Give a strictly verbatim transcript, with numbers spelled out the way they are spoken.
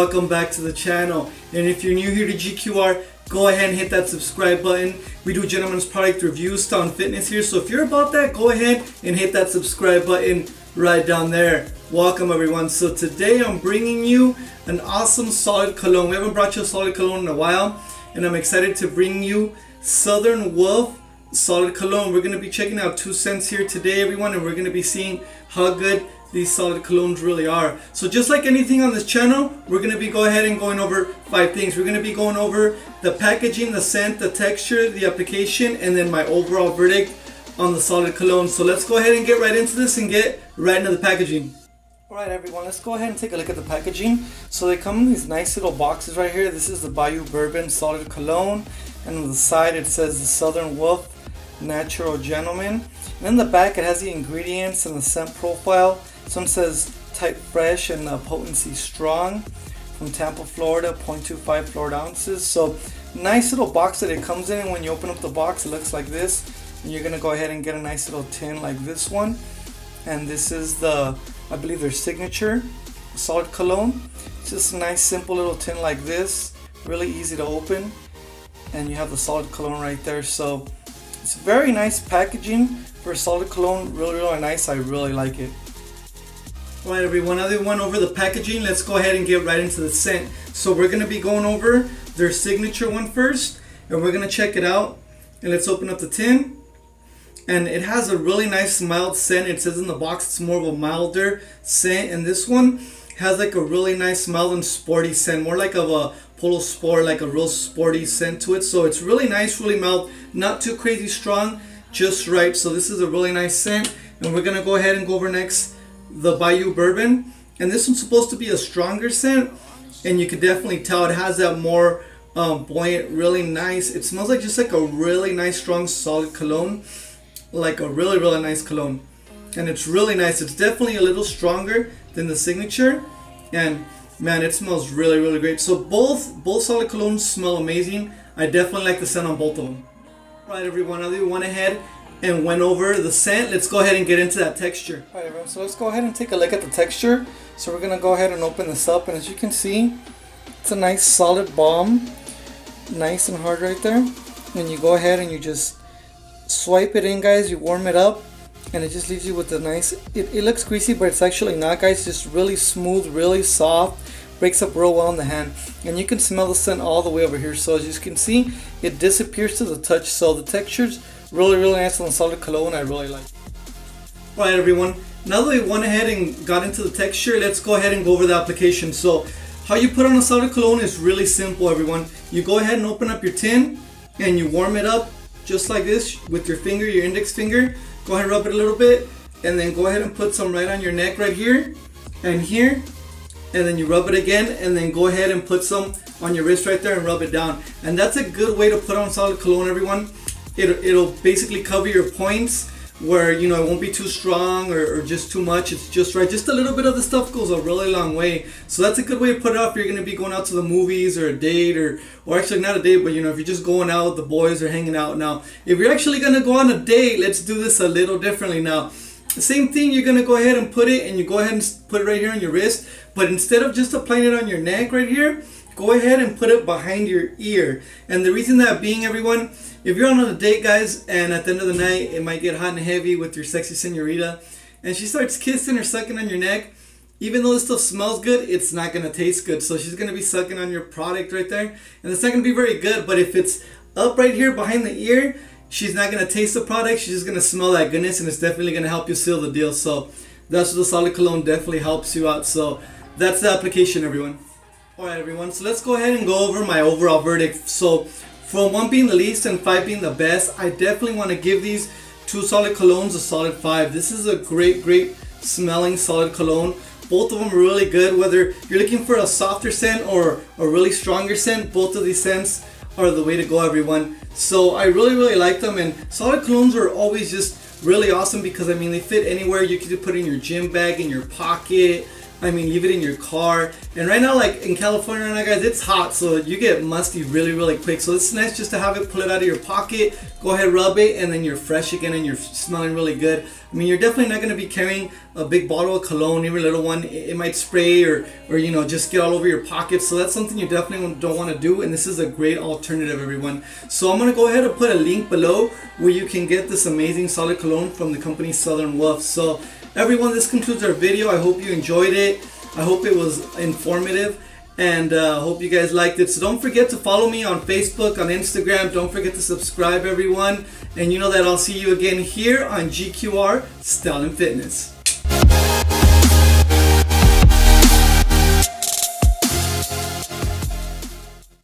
welcome back to the channel. And if you're new here to G Q R, go ahead and hit that subscribe button. We do gentlemen's product reviews, style and fitness here, so if you're about that, go ahead and hit that subscribe button right down there. Welcome everyone. So today I'm bringing you an awesome solid cologne. We haven't brought you a solid cologne in a while, and I'm excited to bring you Southern Wolf solid cologne. We're going to be checking out two scents here today, everyone, and we're going to be seeing how good these solid colognes really are. So just like anything on this channel, we're going to be go ahead and going over five things. We're going to be going over the packaging, the scent, the texture, the application, and then my overall verdict on the solid cologne. So let's go ahead and get right into this and get right into the packaging. Alright everyone, let's go ahead and take a look at the packaging. So they come in these nice little boxes right here. This is the Bayou Bourbon solid cologne, and on the side it says the Southern Wolf Natural Gentleman. And in the back it has the ingredients and the scent profile. This one says type fresh and uh, potency strong, from Tampa, Florida, zero point two five Florida ounces. So nice little box that it comes in, and when you open up the box it looks like this. And you're gonna go ahead and get a nice little tin like this one. And this is the, I believe, their signature solid cologne. It's just a nice simple little tin like this, really easy to open, and you have the solid cologne right there. So it's very nice packaging for a solid cologne. Really, really nice. I really like it. Alright everyone, now that we went over the packaging, let's go ahead and get right into the scent. So we're going to be going over their signature one first, and we're going to check it out. And let's open up the tin. And it has a really nice mild scent. It says in the box it's more of a milder scent, and this one has like a really nice mild and sporty scent, more like of a Polo Sport, like a real sporty scent to it. So it's really nice, really mild, not too crazy strong, just right. So this is a really nice scent, and we're gonna go ahead and go over next the Bayou Bourbon, and this one's supposed to be a stronger scent, and you can definitely tell it has that more um, buoyant, really nice. It smells like just like a really nice, strong, solid cologne, like a really, really nice cologne, and it's really nice. It's definitely a little stronger than the signature, and man, it smells really, really great. So both both solid colognes smell amazing. I definitely like the scent on both of them. Right everyone, now that we went ahead and went over the scent, let's go ahead and get into that texture. Alright everyone, so let's go ahead and take a look at the texture. So we're gonna go ahead and open this up, and as you can see, it's a nice solid balm, nice and hard right there. And you go ahead and you just swipe it in, guys. You warm it up, and it just leaves you with a nice, it, it looks greasy, but it's actually not, guys. Just really smooth, really soft, breaks up real well in the hand, and you can smell the scent all the way over here. So as you can see, it disappears to the touch. So the texture's really, really nice on the solid cologne. I really like it. Alright everyone, now that we went ahead and got into the texture, let's go ahead and go over the application. So how you put on a solid cologne is really simple, everyone. You go ahead and open up your tin, and you warm it up just like this with your finger, your index finger. Go ahead and rub it a little bit, and then go ahead and put some right on your neck right here and here, and then you rub it again, and then go ahead and put some on your wrist right there and rub it down. And that's a good way to put on solid cologne, everyone. It'll, it'll basically cover your points where, you know, it won't be too strong or, or just too much. It's just right. Just a little bit of the stuff goes a really long way. So that's a good way to put it off if you're going to be going out to the movies or a date, or or actually not a date, but you know, if you're just going out with the boys or hanging out. Now, if you're actually going to go on a date, let's do this a little differently now. The same thing, you're going to go ahead and put it, and you go ahead and put it right here on your wrist, but instead of just applying it on your neck right here, go ahead and put it behind your ear. And the reason that being, everyone, if you're on a date, guys, and at the end of the night it might get hot and heavy with your sexy senorita, and she starts kissing or sucking on your neck, even though this stuff smells good, it's not going to taste good. So she's going to be sucking on your product right there, and it's not going to be very good. But if it's up right here behind the ear, she's not going to taste the product, she's just going to smell that goodness, and it's definitely going to help you seal the deal. So that's what the solid cologne definitely helps you out. So that's the application, everyone. Alright everyone, so let's go ahead and go over my overall verdict. So from one being the least and five being the best, I definitely want to give these two solid colognes a solid five. This is a great, great smelling solid cologne. Both of them are really good. Whether you're looking for a softer scent or a really stronger scent, both of these scents are the way to go, everyone. So I really, really like them, and solid colognes are always just really awesome because, I mean, they fit anywhere. You can put it in your gym bag, in your pocket, I mean, leave it in your car. And right now, like in California right now, guys, it's hot, so you get musty really, really quick. So it's nice just to have it, pull it out of your pocket, go ahead, rub it, and then you're fresh again and you're smelling really good. I mean, you're definitely not going to be carrying a big bottle of cologne, even a little one. It might spray or, or, you know, just get all over your pockets. So that's something you definitely don't want to do. And this is a great alternative, everyone. So I'm going to go ahead and put a link below where you can get this amazing solid cologne from the company Southern Wolf. So everyone, this concludes our video. I hope you enjoyed it. I hope it was informative, and uh, hope you guys liked it. So don't forget to follow me on Facebook, on Instagram. Don't forget to subscribe, everyone. And you know that I'll see you again here on G Q R Style and Fitness.